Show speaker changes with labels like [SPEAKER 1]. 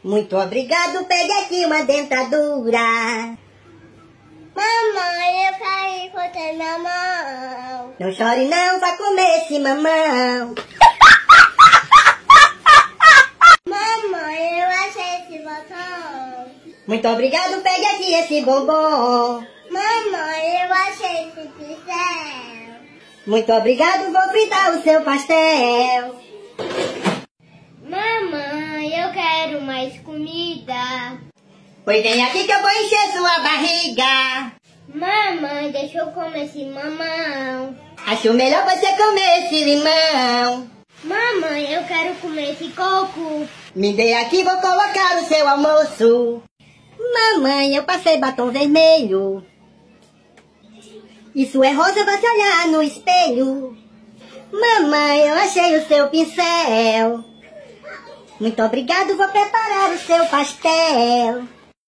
[SPEAKER 1] Muito obrigado, pegue aqui uma dentadura.
[SPEAKER 2] Mamãe, eu quero encontrar minha mão.
[SPEAKER 1] Não chore não, vai comer esse mamão.
[SPEAKER 2] Mamãe, eu achei esse botão.
[SPEAKER 1] Muito obrigado, pegue aqui esse bombom.
[SPEAKER 2] Mamãe, eu achei esse pincel.
[SPEAKER 1] Muito obrigado, vou fritar o seu pastel.
[SPEAKER 2] Mamãe, eu quero mais comida.
[SPEAKER 1] Pois vem aqui que eu vou encher sua barriga.
[SPEAKER 2] Mamãe, deixa eu comer esse mamão.
[SPEAKER 1] Acho melhor você comer esse limão.
[SPEAKER 2] Mamãe, eu quero comer esse coco.
[SPEAKER 1] Me dê aqui, vou colocar o seu almoço. Mamãe, eu passei batom vermelho. Isso é rosa, você olhar no espelho. Mamãe, eu achei o seu pincel. Muito obrigado, vou preparar o seu pastel.